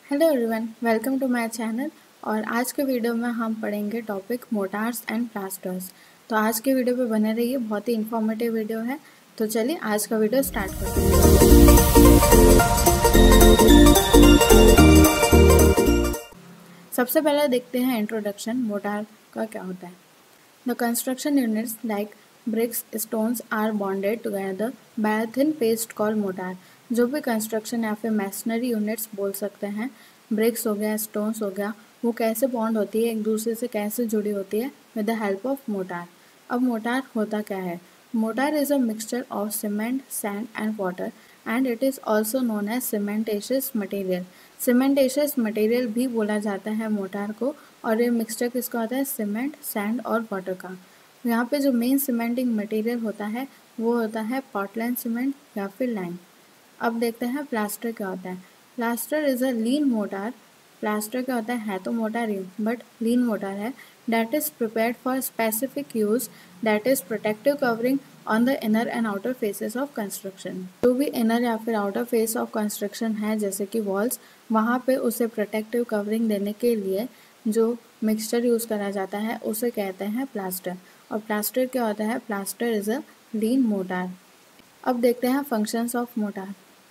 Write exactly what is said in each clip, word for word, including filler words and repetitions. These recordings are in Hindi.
Hello everyone, welcome to my channel. और आज के वीडियो में हम पढ़ेंगे टॉपिक मोटार्स एंड प्लास्टर्स। तो आज के वीडियो पे बने रहिए, बहुत ही इन्फॉर्मेटिव वीडियो है। तो चलिए आज का वीडियो स्टार्ट करते हैं। सबसे पहले देखते हैं इंट्रोडक्शन, मोटार का क्या होता है। The construction units like bricks stones are bonded together by a thin paste call mortar. जो भी कंस्ट्रक्शन या फिर मैसनरी यूनिट्स बोल सकते हैं, ब्रिक्स हो गया, स्टोन्स हो गया, वो कैसे बॉन्ड होती है, एक दूसरे से कैसे जुड़ी होती है with the help of mortar. अब मोटार होता क्या है? Mortar is a mixture of cement, sand and water and it is also known as cementitious material. Cementitious material भी बोला जाता है मोटार को। और ये मिक्सचर किसका होता है? सीमेंट, सैंड और वाटर का। यहाँ पे जो मेन सीमेंटिंग मटेरियल होता है वो होता है पोर्टलैंड सीमेंट या फिर लाइम। अब देखते हैं प्लास्टर क्या होता है। Plaster is a lean mortar. Plaster क्या होता है? है तो मोटार ही बट लीन मोटार है। That is prepared for specific use, that is protective covering on the inner and outer faces of construction. जो भी इनर या फिर आउटर फेस ऑफ कंस्ट्रक्शन है जैसे कि वॉल्स, वहाँ पे उसे प्रोटेक्टिव कवरिंग देने के लिए जो मिक्सचर यूज़ करा जाता है उसे कहते हैं प्लास्टर। और प्लास्टर क्या होता है? Plaster is a lean mortar. अब देखते हैं फंक्शंस ऑफ मोटार।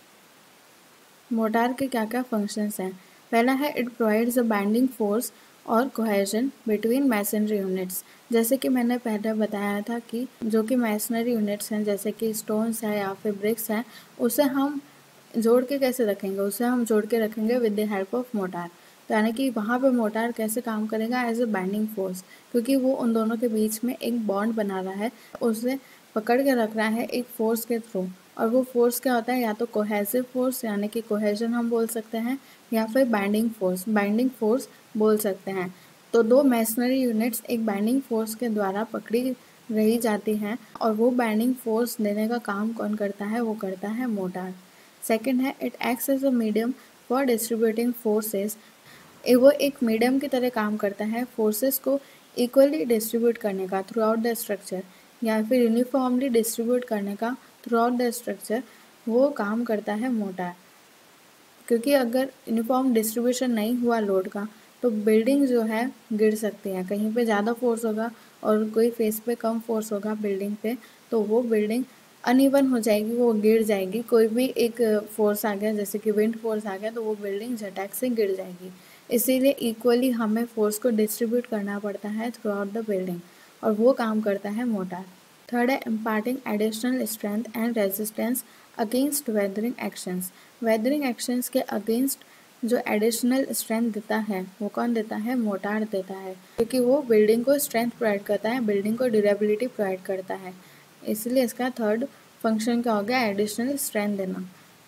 मोटार के क्या क्या फंक्शंस हैं। पहला है it provides a binding force और कोहेजन बिटवीन मैसनरी यूनिट्स। जैसे कि मैंने पहले बताया था कि जो कि मैसनरी यूनिट्स हैं जैसे कि स्टोन्स है या फिर ब्रिक्स हैं, उसे हम जोड़ के कैसे रखेंगे? उसे हम जोड़ के रखेंगे with the help of mortar. तो यानी कि वहाँ पे मोटार कैसे काम करेगा? एज अ बाइंडिंग फोर्स, क्योंकि वो उन दोनों के बीच में एक बॉन्ड बना रहा है, उसे पकड़ के रख रहा है एक फोर्स के थ्रू। और वो फोर्स क्या होता है? या तो कोहेसिव फोर्स यानी कि कोहेजन हम बोल सकते हैं, या फिर बाइंडिंग फोर्स बाइंडिंग फोर्स बोल सकते हैं। तो दो मैसनरी यूनिट्स एक बाइंडिंग फोर्स के द्वारा पकड़ी रही जाती हैं, और वो बाइंडिंग फोर्स देने का काम कौन करता है? वो करता है मोटार। सेकेंड है it acts as a medium for distributing forces. वो एक मीडियम की तरह काम करता है फोर्सेस को इक्वली डिस्ट्रीब्यूट करने का थ्रू आउट द स्ट्रक्चर, या फिर यूनिफॉर्मली डिस्ट्रीब्यूट करने का थ्रू आउट द स्ट्रक्चर, वो काम करता है मोटार। क्योंकि अगर यूनिफॉर्म डिस्ट्रीब्यूशन नहीं हुआ लोड का तो बिल्डिंग जो है गिर सकती है। कहीं पे ज़्यादा फोर्स होगा और कोई फेस पे कम फोर्स होगा बिल्डिंग पे, तो वो बिल्डिंग अनइवन हो जाएगी, वो गिर जाएगी। कोई भी एक फोर्स आ गया जैसे कि विंड फोर्स आ गया तो वो बिल्डिंग झटक से गिर जाएगी। इसीलिए इक्वली हमें फोर्स को डिस्ट्रीब्यूट करना पड़ता है थ्रू आउट द बिल्डिंग, और वो काम करता है मोटार। थर्ड है imparting additional strength and resistance against weathering actions. Weathering actions के अगेंस्ट जो एडिशनल स्ट्रेंथ देता है वो कौन देता है? मोटार देता है, क्योंकि वो बिल्डिंग को स्ट्रेंथ प्रोवाइड करता है, बिल्डिंग को ड्यूरेबिलिटी प्रोवाइड करता है। इसलिए इसका थर्ड फंक्शन क्या हो गया? एडिशनल स्ट्रेंथ देना।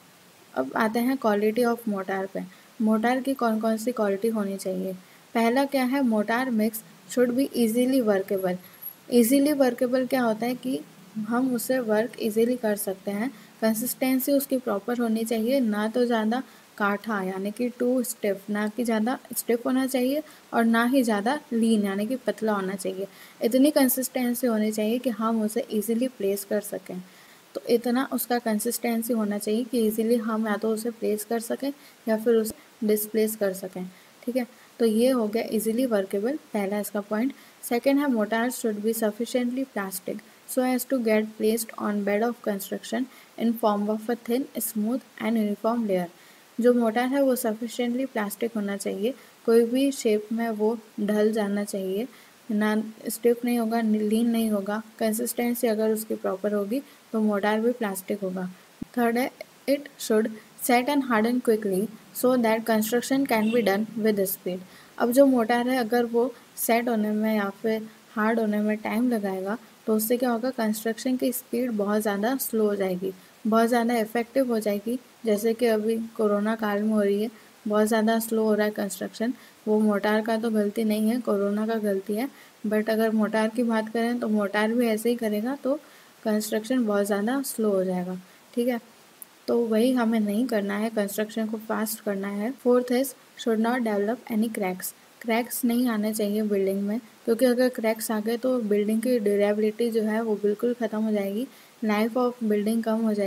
अब आते हैं क्वालिटी ऑफ मोटार पे। मोटार की कौन कौन सी क्वालिटी होनी चाहिए? पहला क्या है? Mortar mix should be easily workable. Easily workable क्या होता है कि हम उसे वर्क इजीली कर सकते हैं। कंसिस्टेंसी उसकी प्रॉपर होनी चाहिए, ना तो ज़्यादा काठा यानी कि टू स्टिफ, ना कि ज़्यादा स्टिफ होना चाहिए और ना ही ज़्यादा लीन यानी कि पतला होना चाहिए। इतनी कंसिस्टेंसी होनी चाहिए कि हम उसे इजीली प्लेस कर सकें। तो इतना उसका कंसिस्टेंसी होना चाहिए कि इजीली हम या तो उसे प्लेस कर सकें या फिर उसे डिस्प्लेस कर सकें। ठीक है, तो ये हो गया इजीली वर्केबल, पहला इसका पॉइंट। सेकेंड है mortar should be sufficiently plastic so as to get placed on bed of construction in form of a thin smooth and uniform layer. जो मोटार है वो सफिशिएंटली प्लास्टिक होना चाहिए, कोई भी शेप में वो ढल जाना चाहिए, ना स्टिफ नहीं होगा, लीन नहीं होगा। कंसिस्टेंसी अगर उसकी प्रॉपर होगी तो मोटार भी प्लास्टिक होगा। थर्ड है it should set and harden quickly so that construction can be done with speed. अब जो मोटार है अगर वो सेट होने में या फिर हार्ड होने में टाइम लगाएगा तो उससे क्या होगा? कंस्ट्रक्शन की स्पीड बहुत ज़्यादा स्लो हो जाएगी, बहुत ज़्यादा इफेक्टिव हो जाएगी। जैसे कि अभी कोरोना काल में हो रही है, बहुत ज़्यादा स्लो हो रहा है कंस्ट्रक्शन। वो मोटार का तो गलती नहीं है, कोरोना का गलती है। बट अगर मोटार की बात करें तो मोटार भी ऐसे ही करेगा तो कंस्ट्रक्शन बहुत ज़्यादा स्लो हो जाएगा। ठीक है, तो वही हमें नहीं करना है, कंस्ट्रक्शन को फास्ट करना है। Fourth is should not develop any cracks. Cracks नहीं आने चाहिए बिल्डिंग में, क्योंकि अगर क्रैक्स आ गए तो बिल्डिंग की ड्यूरेबिलिटी जो है वो बिल्कुल ख़त्म हो जाएगी, लाइफ ऑफ बिल्डिंग कम हो जाएगी।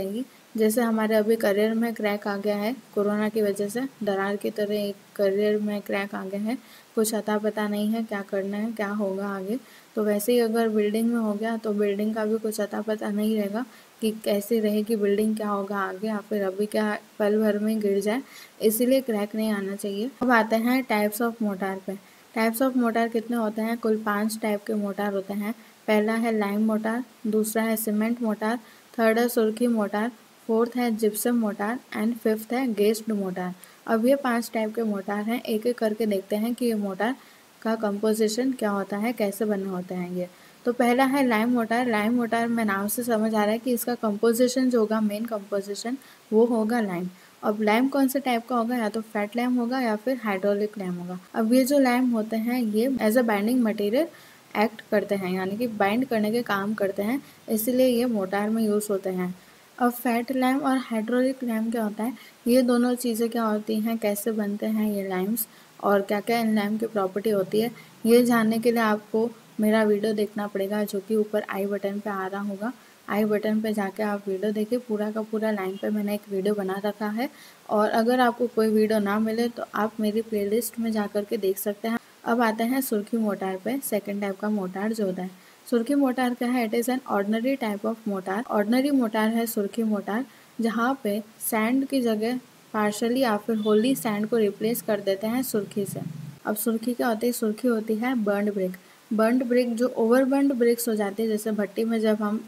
जैसे हमारे अभी करियर में क्रैक आ गया है कोरोना की वजह से, दरार की तरह एक करियर में क्रैक आ गया है, कुछ अता पता नहीं है क्या करना है, क्या होगा आगे। तो वैसे ही अगर बिल्डिंग में हो गया तो बिल्डिंग का भी कुछ अता पता नहीं रहेगा कि कैसी रहेगी बिल्डिंग, क्या होगा आगे, या फिर अभी क्या पल भर में गिर जाए, इसीलिए क्रैक नहीं आना चाहिए। अब आते हैं टाइप्स ऑफ मोटार पे। टाइप्स ऑफ मोटार कितने होते हैं? कुल पाँच टाइप के मोटार होते हैं। पहला है लाइम मोटार, दूसरा है सीमेंट मोटार, थर्ड है सुर्खी मोटार, फोर्थ है जिप्सम मोटार एंड फिफ्थ है गेस्ड मोटार। अब ये पांच टाइप के मोटार हैं, एक एक करके देखते हैं कि ये मोटार का कंपोजिशन क्या होता है, कैसे बने होते हैं ये। तो पहला है लाइम मोटार। लाइम मोटार में नाम से समझ आ रहा है कि इसका कंपोजिशन जो होगा, मेन कंपोजिशन वो होगा लाइम। अब लाइम कौन से टाइप का होगा? या तो फैट लाइम होगा या फिर हाइड्रोलिक लाइम होगा। अब ये जो लाइम होते हैं ये as a binding material act करते हैं, यानी कि बाइंड करने के काम करते हैं, इसीलिए ये मोटार में यूज़ होते हैं। अब फैट लाइम और हाइड्रोलिक लाइम क्या होता है? ये दोनों चीज़ें क्या होती हैं, कैसे बनते हैं ये लाइम्स, और क्या क्या इन लाइम की प्रॉपर्टी होती है, ये जानने के लिए आपको मेरा वीडियो देखना पड़ेगा, जो कि ऊपर आई बटन पे आ रहा होगा। आई बटन पे जाके आप वीडियो देखिए, पूरा का पूरा लाइन पे मैंने एक वीडियो बना रखा है। और अगर आपको कोई वीडियो ना मिले तो आप मेरी प्लेलिस्ट में जा कर के देख सकते हैं। अब आते हैं सुर्खी मोटार पे। सेकेंड टाइप का मोटार जो होता है सुर्खी मोटार क्या है? It is an ordinary type of mortar. Ordinary mortar है सुर्खी मोटार, जहाँ पे सैंड की जगह पार्शली या फिर होली सैंड को रिप्लेस कर देते हैं सुर्खी से। अब सुर्खी क्या होती है? सुर्खी होती है बर्न्ड ब्रिक। बर्न्ड ब्रिक जो ओवर बर्न्ड ब्रिक्स हो जाती है, जैसे भट्टी में जब हम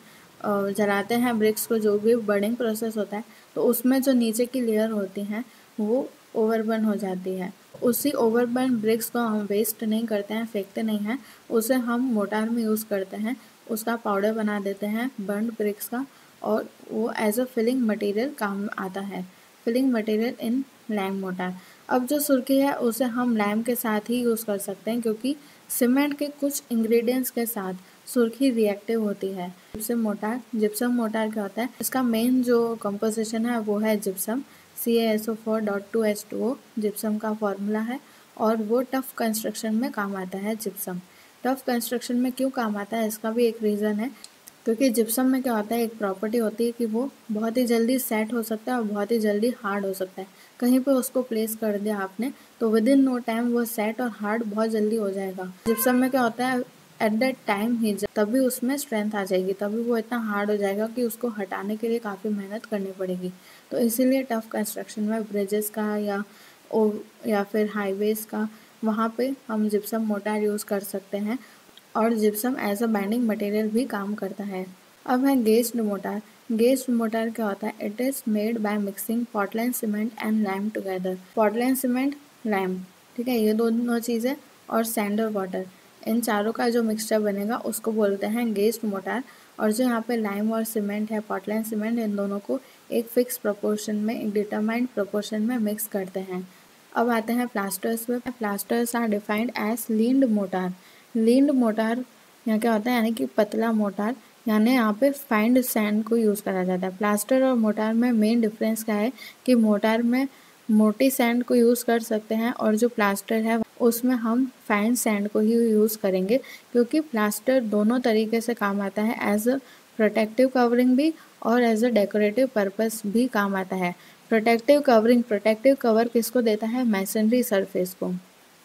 जलाते हैं ब्रिक्स को, जो भी बर्निंग प्रोसेस होता है, तो उसमें जो नीचे की लेयर होती हैं वो ओवरबर्न हो जाती है। उसी ओवरबर्न ब्रिक्स को हम वेस्ट नहीं करते हैं, फेंकते नहीं हैं, उसे हम मोटार में यूज़ करते हैं, उसका पाउडर बना देते हैं बर्न ब्रिक्स का, और वो एज अ फिलिंग मटेरियल काम आता है, filling material in lime mortar. अब जो सुर्खी है उसे हम लाइम के साथ ही यूज़ कर सकते हैं, क्योंकि सीमेंट के कुछ इंग्रेडिएंट्स के साथ सुर्खी रिएक्टिव होती है। जिप्सम मोटार जिप्सम मोटार क्या होता है? इसका मेन जो कंपोजिशन है वो है gypsum, C A S O four dot two H two O gypsum का फॉर्मूला है, और वो टफ कंस्ट्रक्शन में काम आता है जिप्सम। टफ कंस्ट्रक्शन में क्यों काम आता है, इसका भी एक रीज़न है, क्योंकि जिप्सम में क्या होता है, एक प्रॉपर्टी होती है कि वो बहुत ही जल्दी सेट हो सकता है और बहुत ही जल्दी हार्ड हो सकता है। कहीं पे उसको प्लेस कर दिया आपने तो विद इन नो टाइम वो सेट और हार्ड बहुत जल्दी हो जाएगा। जिप्सम में क्या होता है, एट दैट टाइम ही तभी उसमें स्ट्रेंथ आ जाएगी, तभी वो इतना हार्ड हो जाएगा कि उसको हटाने के लिए काफ़ी मेहनत करनी पड़ेगी। तो इसीलिए टफ कंस्ट्रक्शन में ब्रिजेस का या ओ या फिर हाईवेज का, वहाँ पे हम जिप्सम मोटार यूज़ कर सकते हैं, और gypsum as a binding material भी काम करता है। अब है गेस्ड मोटार। गेस्ड मोटार क्या होता है? It is made by mixing Portland cement and lime together. Portland cement, lime, ठीक है, ये दोनों चीज़ें, और सैंड और वाटर, इन चारों का जो मिक्सचर बनेगा उसको बोलते हैं गेस्ड मोटार। और जो यहाँ पे लाइम और सीमेंट है, पोर्टलैंड सीमेंट, इन दोनों को एक फिक्स प्रोपोर्शन में, एक डिटरमाइंड प्रोपोर्शन में मिक्स करते हैं। अब आते हैं प्लास्टर्स पे। Plasters are defined as leaned mortar. Leaned mortar यहाँ क्या होता है, यानी कि पतला मोटार, यानी यहाँ पे फाइंड सैंड को यूज़ करा जाता है। प्लास्टर और मोटार में मेन डिफरेंस क्या है कि मोटार में मोटी सैंड को यूज़ कर सकते हैं, और जो प्लास्टर है उसमें हम फाइन सैंड को ही यूज़ करेंगे, क्योंकि प्लास्टर दोनों तरीके से काम आता है, एज अ प्रोटेक्टिव कवरिंग भी और एज अ डेकोरेटिव पर्पस भी काम आता है। प्रोटेक्टिव कवरिंग, प्रोटेक्टिव कवर किसको देता है? मैसनरी सरफेस को।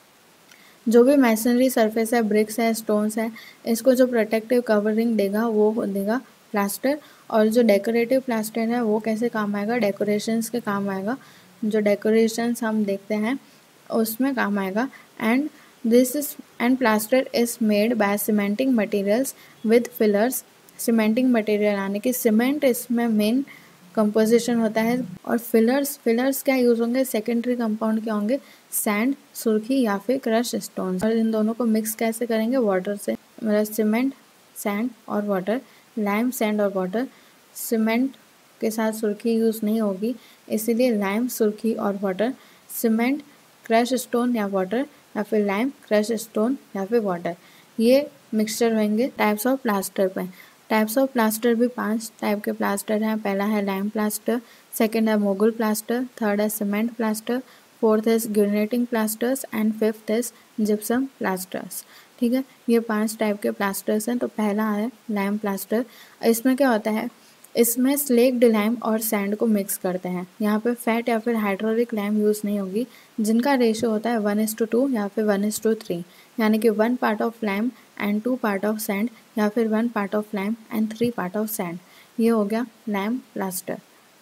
जो भी मैसनरी सरफेस है, ब्रिक्स है, स्टोन्स है, इसको जो प्रोटेक्टिव कवरिंग देगा वो देगा प्लास्टर। और जो डेकोरेटिव प्लास्टर है वो कैसे काम आएगा? डेकोरेशंस के काम आएगा, जो डेकोरेशंस हम देखते हैं उसमें काम आएगा। And this is and plaster is made by cementing materials with fillers. Cementing material यानी कि सीमेंट इसमें मेन कंपोजिशन होता है, और फिलर्स फिलर्स क्या यूज़ होंगे? सेकेंडरी कंपाउंड क्या होंगे? सैंड, सुर्खी या फिर क्रश स्टोन्स। और इन दोनों को मिक्स कैसे करेंगे? वाटर से, मतलब सीमेंट, सैंड और वाटर, लाइम, सैंड और वाटर। सीमेंट के साथ सुर्खी यूज़ नहीं होगी, इसीलिए लाइम, सुर्खी और वाटर, सीमेंट, क्रश स्टोन या वाटर, या फिर लाइम, क्रश स्टोन या फिर वाटर, ये मिक्सचर होंगे टाइप्स ऑफ प्लास्टर पे। टाइप्स ऑफ प्लास्टर भी पांच टाइप के प्लास्टर हैं। पहला है लाइम प्लास्टर, सेकंड है मोगल प्लास्टर, थर्ड है cement plaster, fourth is graniting plasters and fifth is gypsum plasters. ठीक है, ये पांच टाइप के प्लास्टर्स हैं। तो पहला है लाइम प्लास्टर। इसमें क्या होता है इसमें स्लेक्ड लाइम और सैंड को मिक्स करते हैं। यहाँ पे फैट या फिर हाइड्रोलिक लाइम यूज़ नहीं होगी, जिनका रेशियो होता है वन इस टू टू या फिर वन इस टू थ्री, यानी कि one part of lime and two part of sand या फिर one part of lime and three part of sand. ये हो गया लाइम प्लास्टर।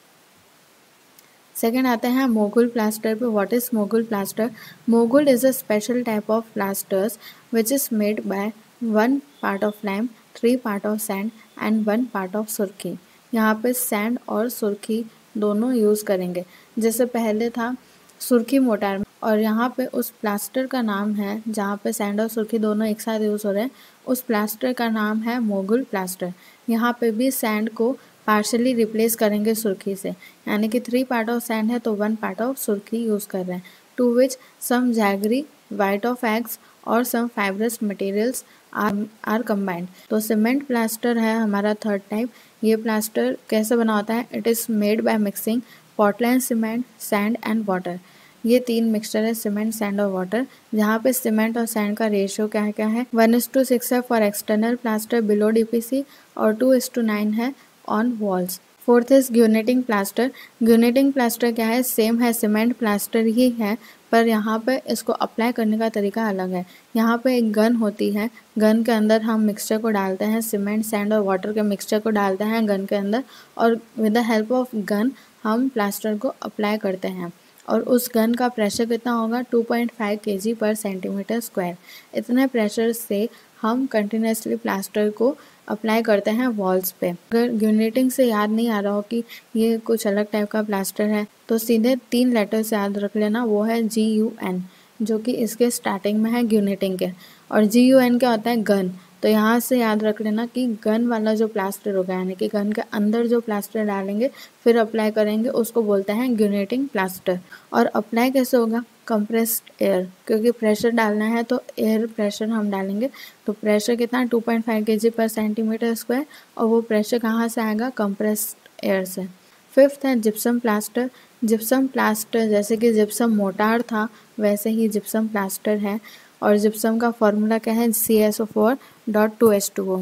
सेकेंड आते हैं मोगुल प्लास्टर पे। What is Mughal plaster? Mughal is a special type of plasters which is made by one part of lime, three part of sand and one part of surkhi. यहाँ पे सैंड और सुर्खी दोनों यूज़ करेंगे। जैसे पहले था सुर्खी मोटार, और यहाँ पे उस प्लास्टर का नाम है जहाँ पे सैंड और सुर्खी दोनों एक साथ यूज़ हो रहे हैं, उस प्लास्टर का नाम है मोगुल प्लास्टर। यहाँ पे भी सैंड को पार्शली रिप्लेस करेंगे सुर्खी से, यानी कि थ्री पार्ट ऑफ सैंड है तो one part of surkhi use कर रहे हैं। To which some jaggery, white of eggs और some fibrous materials are are combined. तो सीमेंट प्लास्टर है हमारा थर्ड टाइप। ये प्लास्टर कैसे बना होता है? It is made by mixing Portland cement, sand and water. ये तीन मिक्सचर है, सीमेंट, सैंड और वाटर। जहाँ पे सीमेंट और सैंड का रेशियो क्या है क्या है वन इस टू सिक्स है for external plaster below DPC और टू इस टू नाइन है on walls. Fourth is guniting plaster. Guniting plaster क्या है? सेम है, सीमेंट प्लास्टर ही है, पर यहाँ पे इसको अप्लाई करने का तरीका अलग है। यहाँ पे एक गन होती है, गन के अंदर हम मिक्सचर को डालते हैं, सीमेंट, सैंड और वाटर के मिक्सचर को डालते हैं गन के अंदर, और with the help of gun हम प्लास्टर को अप्लाई करते हैं। और उस गन का प्रेशर कितना होगा? Two point five kg per centimetre square. इतने प्रेशर से हम कंटिन्यूसली प्लास्टर को अप्लाई करते हैं वॉल्स पे। अगर ग्यूनेटिंग से याद नहीं आ रहा हो कि ये कुछ अलग टाइप का प्लास्टर है, तो सीधे तीन लेटर्स याद रख लेना, वो है जी यू एन, जो कि इसके स्टार्टिंग में है ग्यूनेटिंग के। और जी यू एन क्या होता है? गन। तो यहाँ से याद रख लेना कि गन वाला जो प्लास्टर होगा, यानी कि गन के अंदर जो प्लास्टर डालेंगे फिर अप्लाई करेंगे, उसको बोलते हैं ग्यूनेटिंग प्लास्टर। और अप्लाई कैसे होगा? कंप्रेस्ड एयर, क्योंकि प्रेशर डालना है तो एयर प्रेशर हम डालेंगे। तो प्रेशर कितना? Two point five kg per centimetre square, और वो प्रेशर कहाँ से आएगा? कंप्रेस्ड एयर से। फिफ्थ है जिप्सम प्लास्टर। जिप्सम प्लास्टर जैसे कि जिप्सम मोटार था वैसे ही जिप्सम प्लास्टर है, और जिप्सम का फॉर्मूला क्या है? C S O four dot two H two O.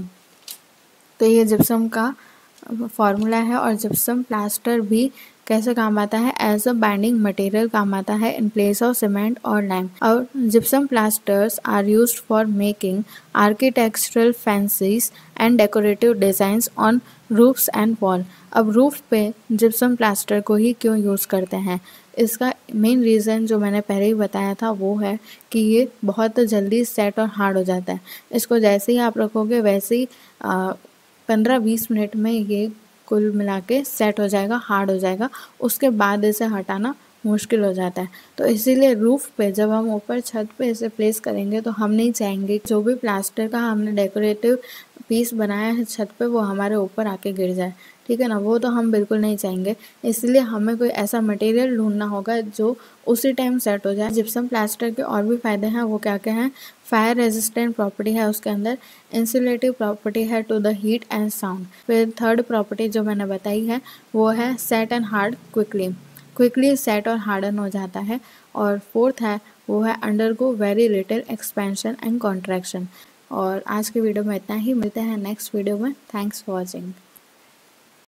तो ये जिप्सम का फॉर्मूला है। और जिप्सम प्लास्टर भी कैसे काम आता है? एज अ बाइंडिंग मटेरियल काम आता है इन प्लेस ऑफ सीमेंट और लाइम। और gypsum plasters are used for making architectural fancies and decorative designs on roofs and wall. अब रूफ पे जिप्सम प्लास्टर को ही क्यों यूज़ करते हैं? इसका मेन रीज़न जो मैंने पहले ही बताया था वो है कि ये बहुत जल्दी सेट और हार्ड हो जाता है। इसको जैसे ही आप रखोगे वैसे ही पंद्रह बीस मिनट में ये कुल मिला के सेट हो जाएगा, हार्ड हो जाएगा। उसके बाद इसे हटाना मुश्किल हो जाता है। तो इसीलिए रूफ पे जब हम ऊपर छत पे इसे प्लेस करेंगे तो हम नहीं चाहेंगे जो भी प्लास्टर का हमने डेकोरेटिव पीस बनाया है छत पे वो हमारे ऊपर आके गिर जाए, ठीक है ना? वो तो हम बिल्कुल नहीं चाहेंगे। इसलिए हमें कोई ऐसा मटेरियल ढूंढना होगा जो उसी टाइम सेट हो जाए। जिप्सम प्लास्टर के और भी फ़ायदे हैं, वो क्या क्या हैं? फायर रेजिस्टेंट प्रॉपर्टी है उसके अंदर, इंसुलेटिव प्रॉपर्टी है to the heat and sound. फिर थर्ड प्रॉपर्टी जो मैंने बताई है वो है set and hard quickly, quickly set और हार्डन हो जाता है। और फोर्थ है वो है undergo very little expansion and contraction. और आज के वीडियो में इतना ही, मिलते हैं नेक्स्ट वीडियो में। Thanks for watching.